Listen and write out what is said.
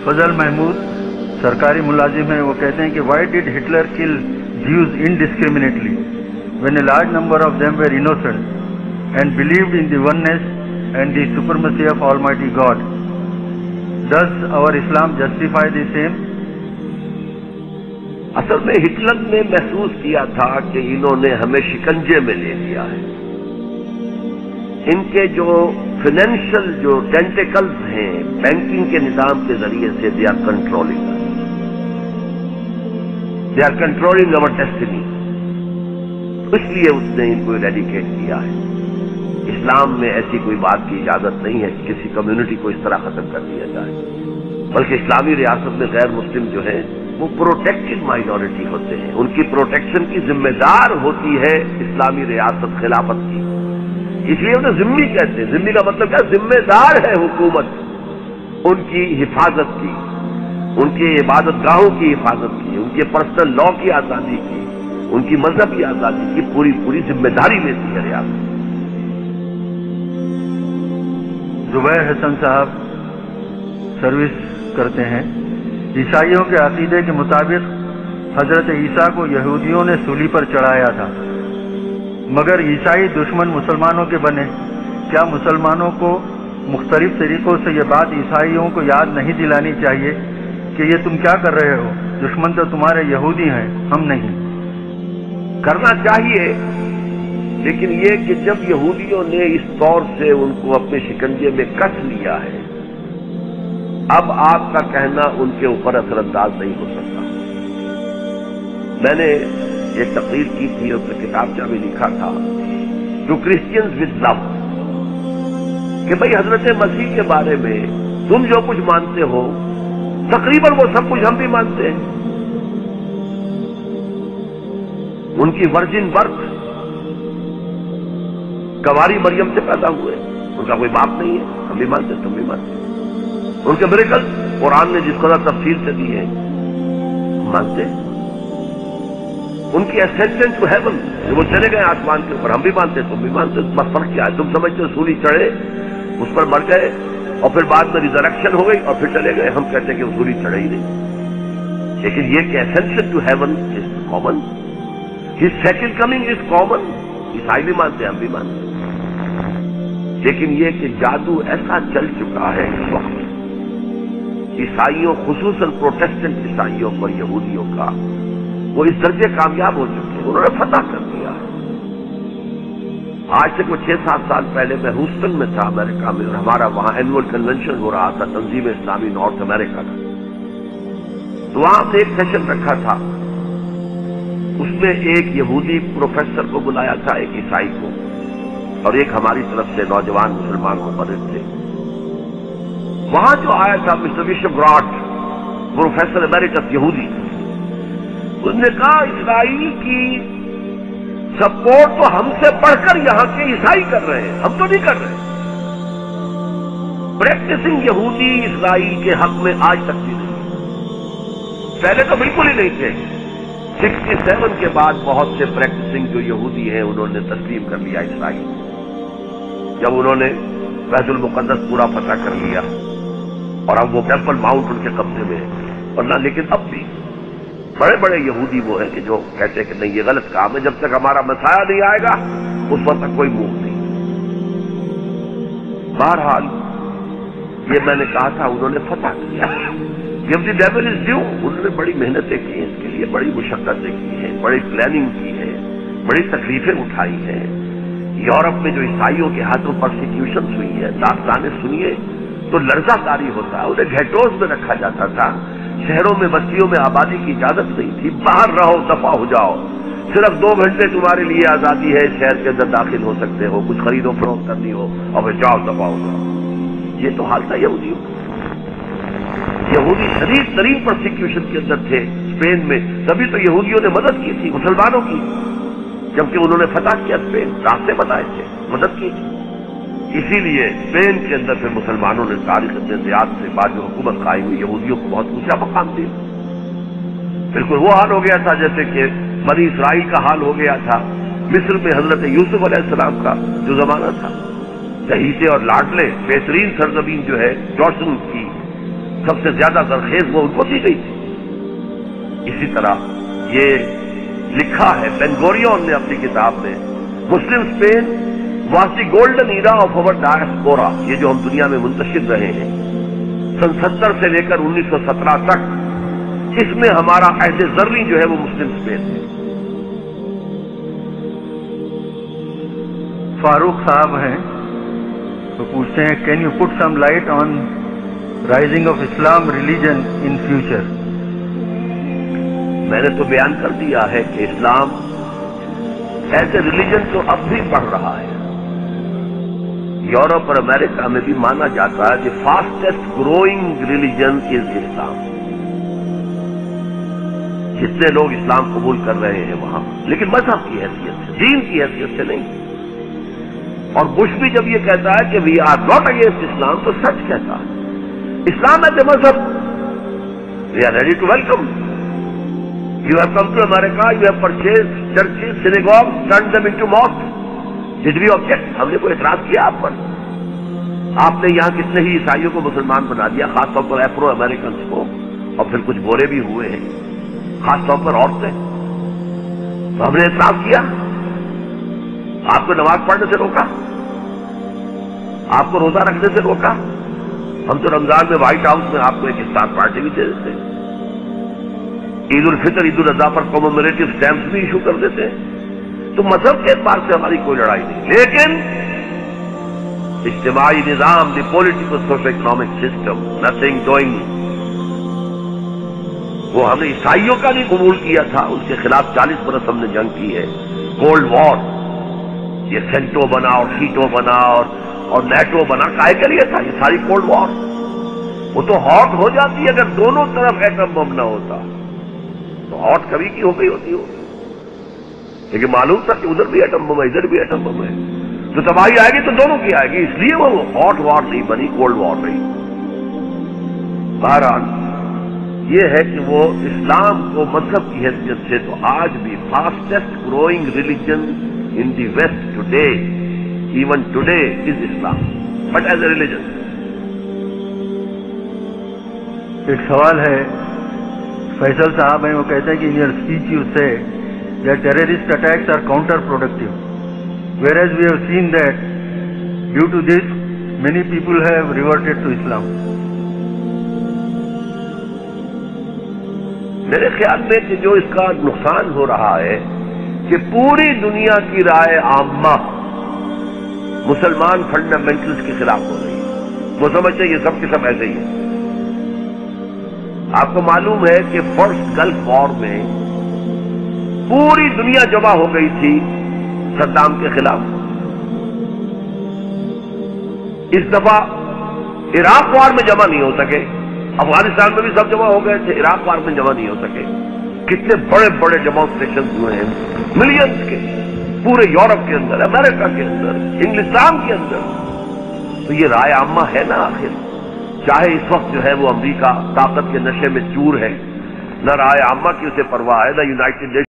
فضل محمود سرکاری ملازم ہیں. وہ کہتے ہیں کہ why did Hitler kill Jews indiscriminately when a large number of them were innocent and believed in the oneness and the supremacy of Almighty God? Does our Islam justify the same? اصل میں Hitler نے محسوس کیا تھا کہ انہوں نے ہمیں شکنجے میں لے لیا ہے. ان کے جو فائنینشل جو ٹینٹیکلز ہیں بینکنگ کے نظام کے ذریعے سے they are controlling our destiny. اس لیے اس نے ان کو اریڈیکیٹ کیا ہے. اسلام میں ایسی کوئی بات کی اجازت نہیں ہے کہ کسی کمیونٹی کو اس طرح ختم کر دیا جائے، بلکہ اسلامی ریاست میں غیر مسلم جو ہے وہ پروٹیکٹڈ مائنورٹی ہوتے ہیں. ان کی پروٹیکشن کی ذمہ دار ہوتی ہے اسلامی ریاست خلافت کی. اس لیے انہیں ذمہ کہتے ہیں. ذمہ کا مطلب کیا؟ ذمہ دار ہے حکومت ان کی حفاظت کی، ان کی عبادت گاہوں کی حفاظت کی، ان کے پرسنل لا کی آزادی کی، ان کی مذہبی آزادی کی پوری ذمہ داری لیتی ہے ریاست. زبیر حسن صاحب سروس کرتے ہیں. عیسائیوں کے عقیدے کے مطابق حضرت عیسیٰ کو یہودیوں نے سولی پر چڑھایا تھا، مگر عیسائی دشمن مسلمانوں کے بنے. کیا مسلمانوں کو مختلف طریقوں سے یہ بات عیسائیوں کو یاد نہیں دلانی چاہیے کہ یہ تم کیا کر رہے ہو؟ دشمن تو تمہارے یہودی ہیں، ہم نہیں. کرنا چاہیے، لیکن یہ کہ جب یہودیوں نے اس طور سے ان کو اپنے شکنجے میں کس لیا ہے، اب آپ کا کہنا ان کے اوپر اثر انداز نہیں ہو سکتا. میں نے ایک تقریر کی تھی، اس میں کتابچہ میں لکھا تھا ٹو کرسچنز ود لو، کہ بھئی حضرت مسیح کے بارے میں تم جو کچھ مانتے ہو تقریباً وہ سب کچھ ہم بھی مانتے ہیں. ان کی ورجن برتھ، کنواری مریم سے پیدا ہوئے، ان کا کوئی باپ نہیں ہے، ہم بھی مانتے تم بھی مانتے. ان کے میریکل قرآن نے جس قدر تفصیل سے دی ہے مانتے. ان کی اسینشن ٹو ہیون، وہ چلے گئے آسمان کے اوپر، ہم بھی مانتے تم بھی مانتے. بس فرق کیا ہے؟ تم سمجھتے ہو سولی چڑھے، اس پر مر گئے اور پھر بعد میں ریزریکشن ہو گئی اور پھر چلے گئے. ہم کہتے ہیں کہ سولی چڑھے ہی نہیں. لیکن یہ کہ ascension to heaven is common, his second coming is common. عیسائی بھی مانتے ہم بھی مانتے. لیکن یہ کہ جادو ایسا چل چکا ہے اس وقت عیسائیوں، خصوصاً پروٹیسٹنٹ عیسائیوں اور یہودیوں کا، وہ اس درجے کامیاب ہو چکے ہیں، انہوں نے فتح کر دیا ہے. آج سے کچھ 6-7 سال پہلے میں ہیوسٹن میں تھا امریکہ میں، اور ہمارا وہاں اینول کنونشن ہو رہا تھا تنظیم اسلامی نارتھ امریکہ کا. تو وہاں سے ایک سیشن رکھا تھا، اس میں ایک یہودی پروفیسر کو بلایا تھا، ایک عیسائی کو، اور ایک ہماری طرف سے نوجوان مسلمان مقرر تھے. وہاں جو آیا تھا mister Bishop Broad, professor emeritus یہودی، اس نے کہا اسرائیل کی سپورٹ تو ہم سے بڑھ کر یہاں کے عیسائی کر رہے ہیں، ہم تو نہیں کر رہے. پریکٹسنگ یہودی اسرائیل کے حق میں آج تک بھی نہیں، پہلے تو بالکل ہی نہیں تھے. 67 کے بعد بہت سے پریکٹسنگ جو یہودی ہیں انہوں نے تسلیم کر لیا اسرائیل، جب انہوں نے بیت المقدس پورا فتح کر لیا اور اب وہ ٹیمپل ماؤنٹ ان کے قبضے میں ہے. اور نہ لیکن اب بھی بڑے بڑے یہودی وہ ہیں کہ جو کہتے ہیں کہ نہیں یہ غلط کام ہے، جب تک ہمارا مسیح نہیں آئے گا اس وقت تک کوئی موو نہیں. بہرحال یہ میں نے کہا تھا انہوں نے فتح کیا. جب دی ڈیول از ڈیو، انہوں نے بڑی محنتیں کی ہیں اس کے لیے، بڑی مشقتیں کی ہیں، بڑی پلاننگ کی ہے، بڑی تکلیفیں اٹھائی ہیں. یورپ میں جو عیسائیوں کے ہاتھوں پرسیکیوشنز ہوئی ہے، داستانیں سنیے تو لرزہ طاری ہوتا ہے. انہیں گھیٹوز میں رکھا جاتا تھا، شہروں میں بستیوں میں آبادی کی اجازت نہیں تھی. باہر رہو، دفع ہو جاؤ، صرف 2 گھنٹے تمہارے لیے آزادی ہے، شہر کے اندر داخل ہو سکتے ہو، کچھ خرید و فروخت کرنی ہو اور پھر جاؤ، دفع ہو جاؤ. یہ تو حال تھا یہودیوں. یہودی شدید ترین پرسیکیوشن کے اندر تھے اسپین میں. تبھی تو یہودیوں نے مدد کی تھی مسلمانوں کی، جبکہ انہوں نے فتح کیا اسپین، راستے بتائے تھے، مدد کی. اسی لیے اسپین کے اندر پھر مسلمانوں نے تاریخ زیاد سے بعد جو حکومت قائم ہوئی یہودیوں کو بہت اونچا مقام دیا. بالکل وہ حال ہو گیا تھا جیسے کہ بنی اسرائیل کا حال ہو گیا تھا مصر میں حضرت یوسف علیہ السلام کا جو زمانہ تھا. چہیتے اور لاڈلے بہترین سرزمین جو ہے جوشن کی سب سے زیادہ زرخیز وہ ان کو دی گئی تھی. اسی طرح یہ لکھا ہے بین گوریون نے اپنی کتاب میں، Muslim Spain was the golden era of our diaspora. یہ جو ہم دنیا میں منتشر رہے ہیں سن 70 سے لے کر 1917 تک، اس میں ہمارا عہد زرعی جو ہے وہ مسلم اسپین ہے. فاروق صاحب ہیں تو پوچھتے ہیں، can you put some light on rising of Islam religion in future? میں نے تو بیان کر دیا ہے کہ اسلام ایز اے ریلیجن تو اب بھی بڑھ رہا ہے. یورپ اور امریکہ میں بھی مانا جاتا ہے کہ fastest growing religion is Islam. جتنے لوگ اسلام قبول کر رہے ہیں وہاں، لیکن مذہب کی حیثیت سے، دین کی حیثیت سے نہیں. اور بش بھی جب یہ کہتا ہے کہ we are not against Islam تو سچ کہتا ہے. اسلام ایز اے مذہب we are ready to welcome. You have come to America, you have purchased churches synagogue turn them into mosque. Did we object? ہم نے کوئی اعتراض کیا آپ پر؟ آپ نے یہاں کتنے ہی عیسائیوں کو مسلمان بنا دیا، خاص طور پر ایفرو امریکنس کو، اور پھر کچھ گورے بھی ہوئے ہیں، خاص طور پر عورتیں. تو ہم نے اعتراض کیا؟ آپ کو نماز پڑھنے سے روکا؟ آپ کو روزہ رکھنے سے روکا؟ ہم تو رمضان میں وائٹ ہاؤس میں آپ کو ایک افطار پارٹی بھی دے دیتے ہیں. عید الفطر عید الاضحیٰ پر کومومیریٹو اسٹیمپس بھی ایشو کر دیتے ہیں. تو مذہب کے اعتبار سے ہماری کوئی لڑائی نہیں، لیکن اجتماعی نظام، the political social economic system, nothing doing, وہ ہم نے عیسائیوں کا نہیں قبول کیا تھا. اس کے خلاف 40 برس ہم نے جنگ کی ہے. کولڈ وار، یہ سینٹو بنا اور سیٹو بنا اور نیٹو بنا، کائے کے لیے تھا یہ ساری کولڈ وار؟ وہ تو ہاٹ ہو جاتی اگر دونوں طرف ایٹم بم نہ ہوتا. تو ہاٹ کبھی کی ہو گئی ہوتی ہو، لیکن معلوم تھا کہ ادھر بھی ایٹم بم ہے ادھر بھی ایٹم بم ہے، تو تباہی آئے گی تو دونوں کی آئے گی. اس لیے وہ ہاٹ وار نہیں بنی، کولڈ وار نہیں. بہرحال یہ ہے کہ وہ اسلام کو مذہب کی حیثیت سے تو آج بھی fastest growing religion in the west today, even today is Islam, but as a religion. ایک سوال ہے، فیصل صاحب ہیں، وہ کہتے ہیں کہ in your speech you say that terrorist attacks are counterproductive, whereas we have seen that due to this many people have reverted to Islam. میرے خیال میں کہ جو اس کا نقصان ہو رہا ہے کہ پوری دنیا کی رائے عامہ مسلمان فنڈامنٹلز کے خلاف ہو رہی ہے. وہ سمجھتے ہیں یہ سب کے سب ایسے ہی ہیں. آپ کو معلوم ہے کہ فرسٹ گلف وار میں پوری دنیا جمع ہو گئی تھی صدام کے خلاف. اس دفعہ عراق وار میں جمع نہیں ہو سکے. افغانستان میں بھی سب جمع ہو گئے تھے، عراق وار میں جمع نہیں ہو سکے. کتنے بڑے بڑے ڈیمانسٹریشن ہوئے ہیں، ملینز کے، پورے یورپ کے اندر، امریکہ کے اندر، انگلستان کے اندر. تو یہ رائے عامہ ہے نا آخر. چاہے اس وقت جو ہے وہ امریکہ طاقت کے نشے میں چور ہے، نہ رائے عامہ کی اسے پرواہ ہے، نہ یونائٹڈ